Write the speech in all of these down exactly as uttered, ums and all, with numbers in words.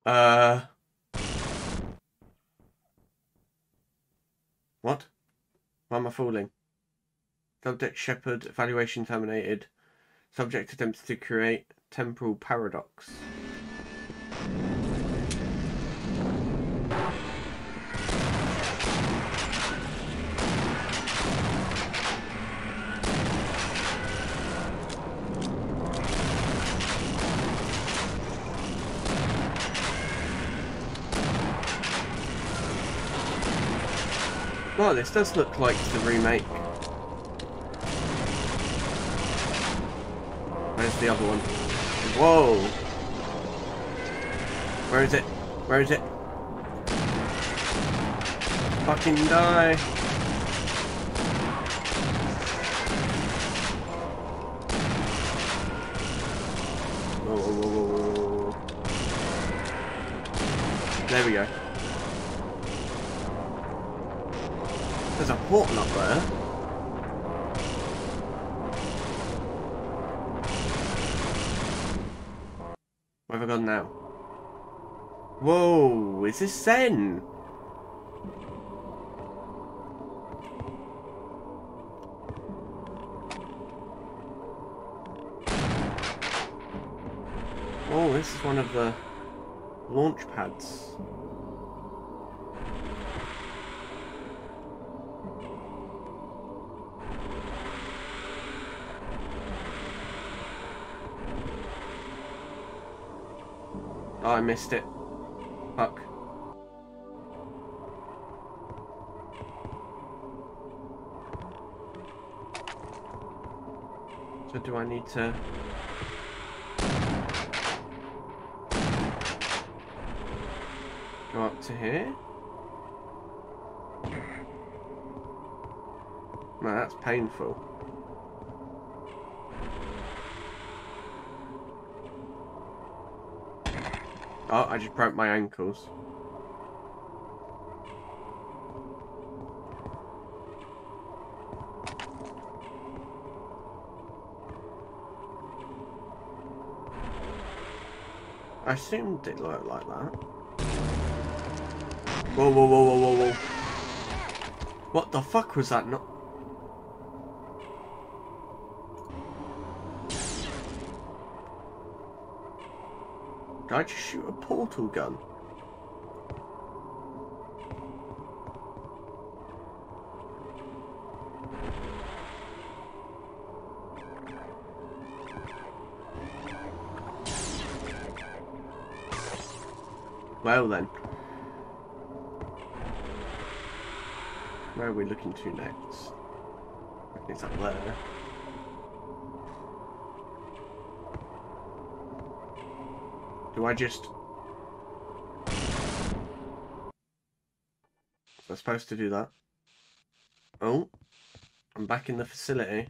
Uh... What? Why am I falling? Subject Shepherd, evaluation terminated. Subject attempts to create temporal paradox. Oh, this does look like the remake. Where's the other one? Whoa! Where is it? Where is it? Fucking die! Whoa, whoa, whoa, whoa, whoa. There we go. There's a portal up there. Where have I gone now? Whoa, is this Zen? Oh, this is one of the launch pads. Oh, I missed it. Fuck. So do I need to... go up to here? No, that's painful. Oh, I just broke my ankles. I assumed it looked like that. Whoa, whoa, whoa, whoa, whoa, whoa. What the fuck was that? Not. Did I just shoot a portal gun? Well then. Where are we looking to next? It's up there. Do I just... Was I supposed to do that? Oh, I'm back in the facility.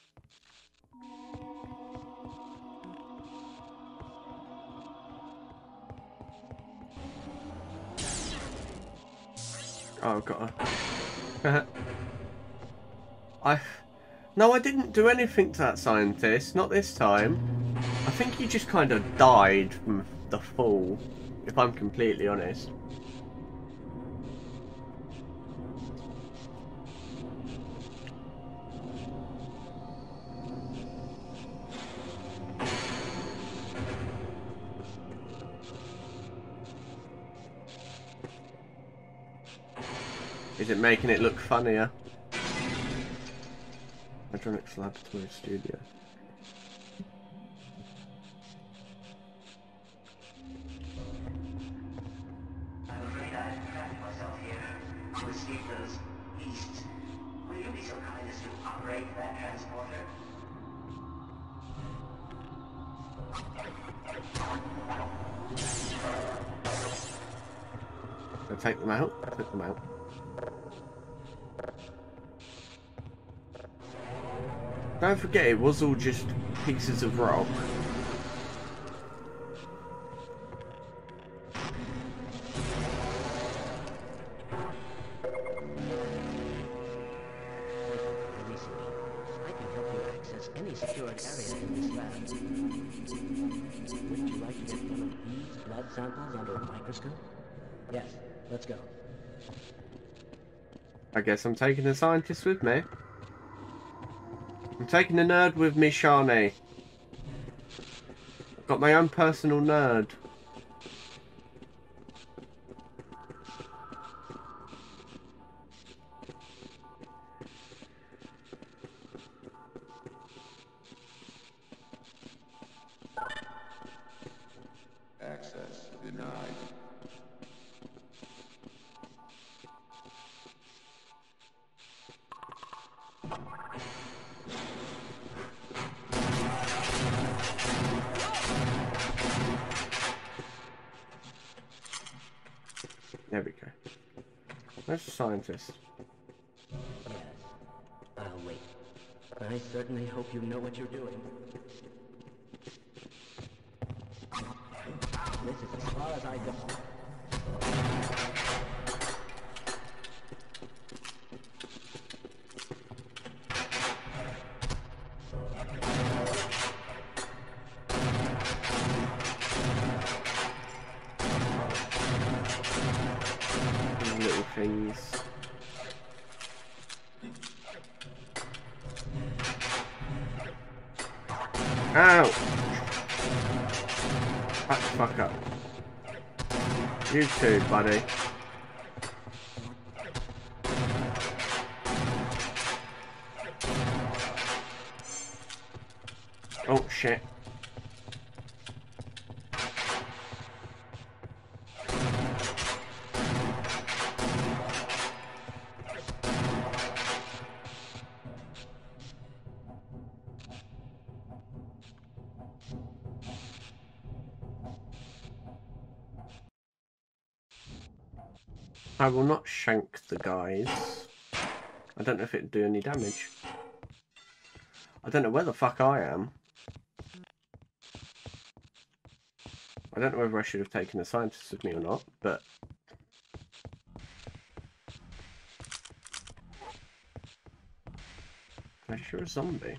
Oh, I've got a... I... No, I didn't do anything to that scientist. Not this time. I think he just kind of died from the fall, if I'm completely honest. Is it making it look funnier? Hydronics Laboratory Studio. I'm afraid I've trapped myself here. To escape those beasts, will you be so kind as to operate that transporter? I'll take them out. Take them out. Don't forget, it was all just pieces of rock. I can help you access access any secured area in this lab. Wouldn't you like to get one of these blood samples under a microscope? Yes, let's go. I guess I'm taking the scientist with me. I'm taking the nerd with me, Shani. I've got my own personal nerd. Access denied. There we go. Where's the scientist? Yes, I'll wait. I certainly hope you know what you're doing. This is as far as I go. These little things. Ow! Back the fuck up. You too, buddy. Oh shit. I will not shank the guys. I don't know if it'd do any damage. I don't know where the fuck I am. I don't know whether I should have taken the scientist with me or not, but... Are you sure a zombie?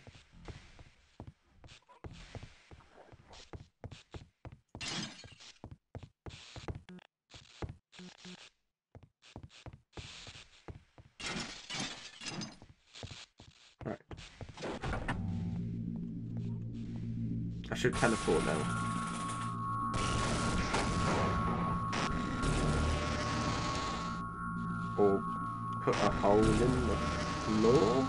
Right. I should teleport now. Or put a hole in the floor?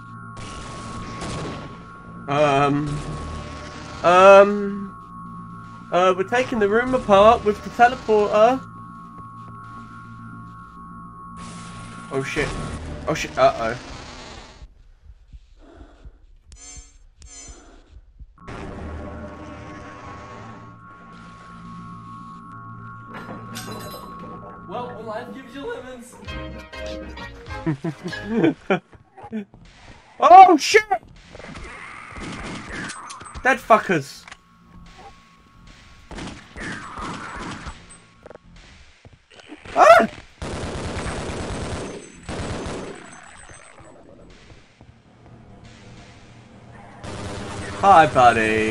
Um... Um... Uh, we're taking the room apart with the teleporter. Oh shit. Oh shit, uh-oh. Well, when life gives you lemons. Oh shit! Dead fuckers. Ah! Hi, buddy.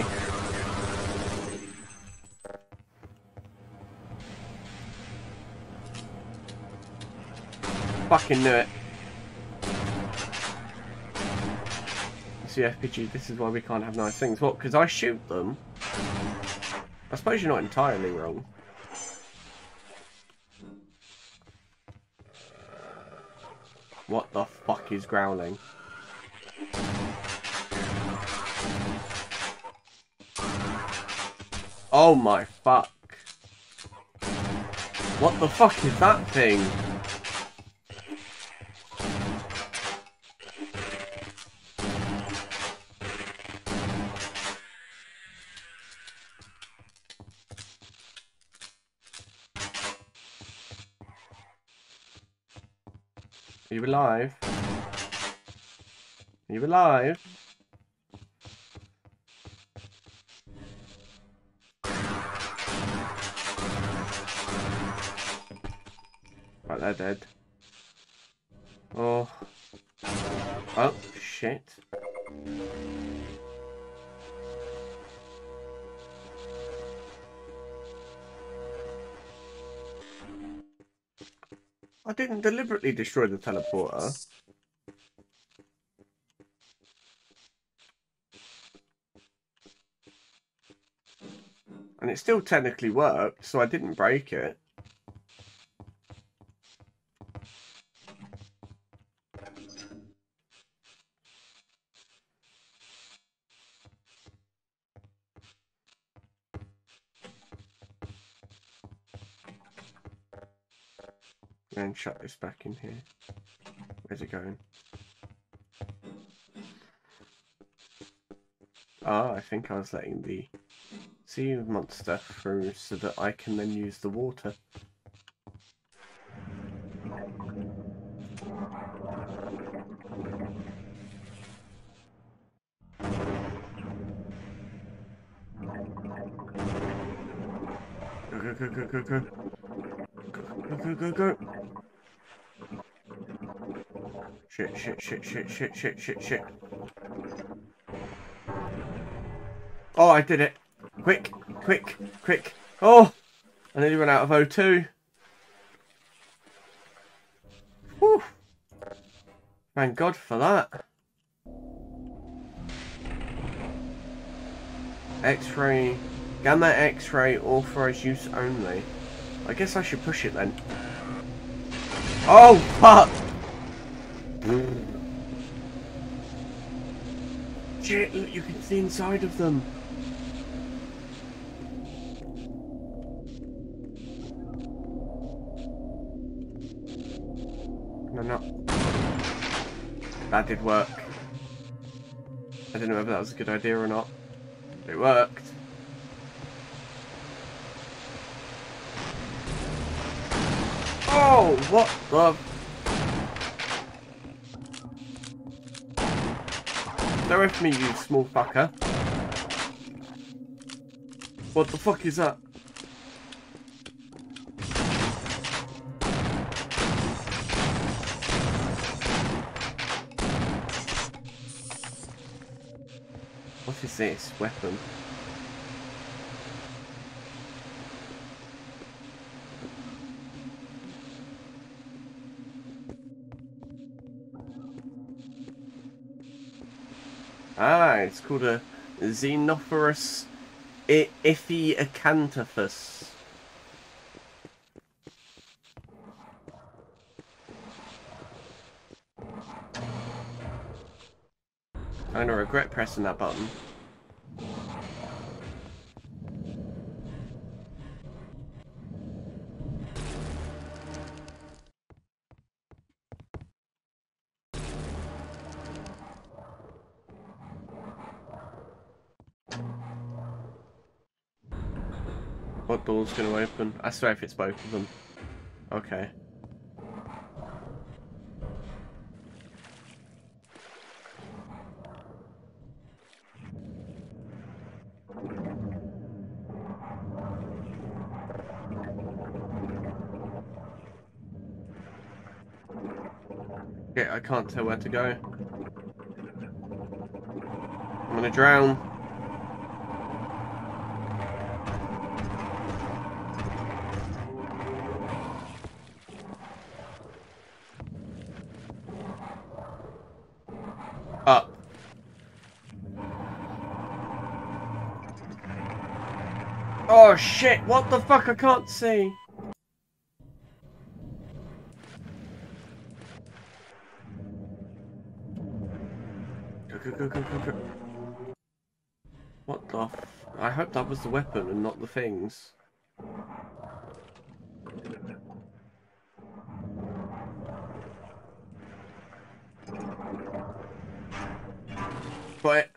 Fucking knew it. See, F P G, this is why we can't have nice things. What, because I shoot them? I suppose you're not entirely wrong. What the fuck is growling? Oh my fuck. What the fuck is that thing? Are you alive? Are you alive? Right, they're dead. Oh. Oh, shit. I didn't deliberately destroy the teleporter. And it still technically worked, so I didn't break it. And shut this back in here. Where's it going? Ah, I think I was letting the sea monster through so that I can then use the water. Go, go, go, go, go, go. Go, go, go, go. Shit, shit, shit, shit, shit, shit, shit, shit. Oh, I did it. Quick, quick, quick. Oh, I nearly ran out of O two. Whew. Thank God for that. X-ray, gamma X-ray, authorized use only. I guess I should push it then. Oh, fuck! Shit, look, you can see inside of them. No, no. That did work. I don't know whether that was a good idea or not. It worked. Oh, what the... Don't F me, you small fucker. What the fuck is that? What is this weapon? Ah, it's called a Xenophorus Iphiacanthus. I'm gonna regret pressing that button. What door's gonna open? I swear if it's both of them. Okay. Yeah, I can't tell where to go. I'm gonna drown. Up. Oh shit, what the fuck, I can't see. Go, go, go, go, go, go. What the f... I hope that was the weapon and not the things. But...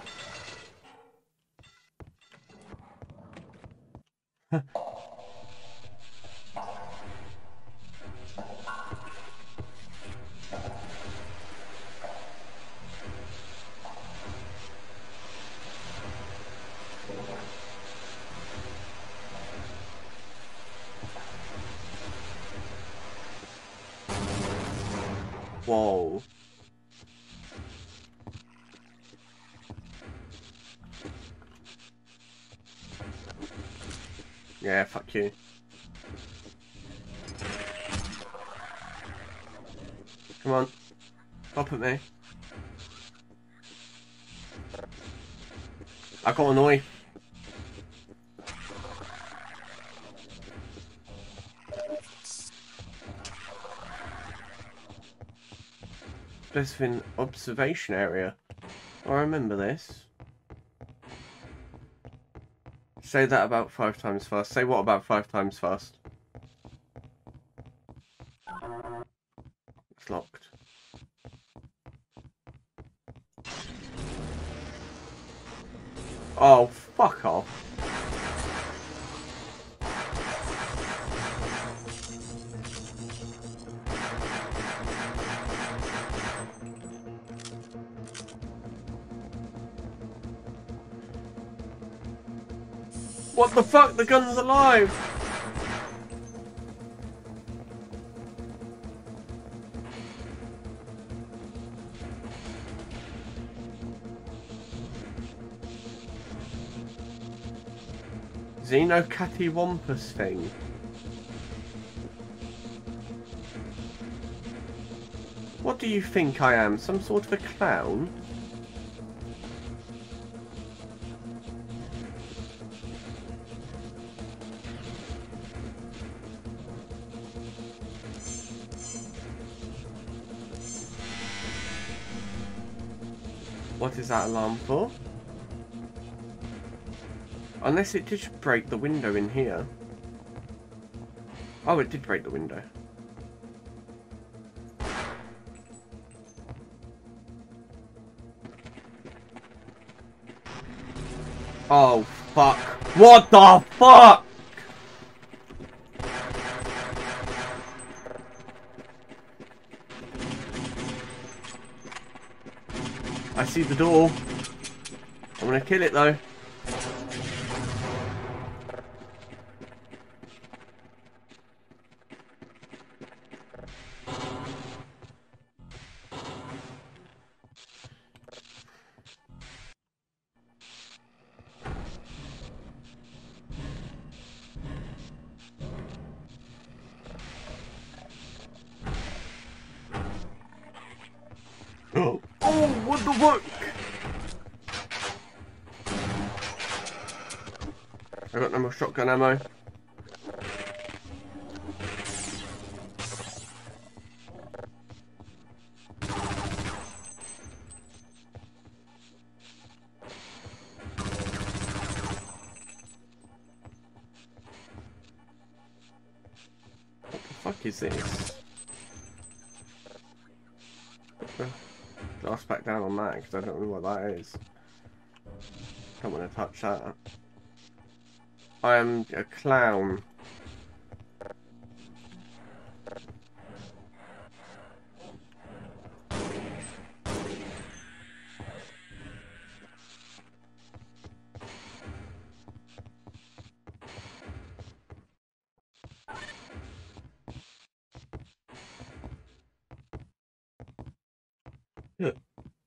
Whoa. Yeah, fuck you. Come on. Pop at me. I got a knife. Specific observation area. I remember this. Say that about five times fast. Say what about five times fast? It's locked. Oh, fuck off. What the fuck? The gun's alive! Xenocattywampus thing. What do you think I am? Some sort of a clown? What is that alarm for? Unless it did break the window in here. Oh, it did break the window. Oh, fuck. What the fuck? I see the door. I'm gonna kill it though. Oh, oh, what the fuck? I got no more shotgun ammo. What the fuck is this? Glass back down on that because I don't know what that is. Don't want to touch that. I am a clown. Yeah.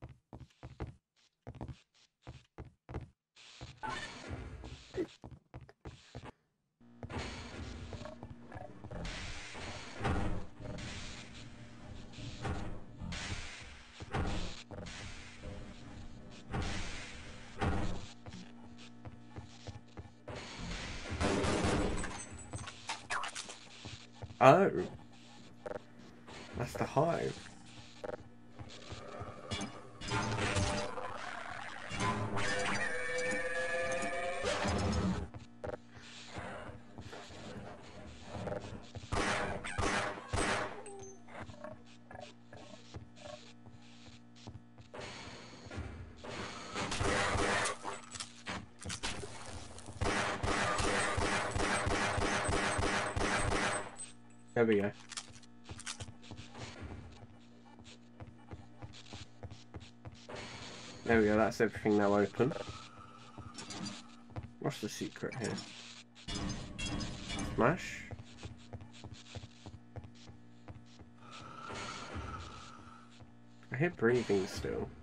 Oh, that's the hive. There we go. There we go, that's everything now open. What's the secret here? Smash. I hear breathing still.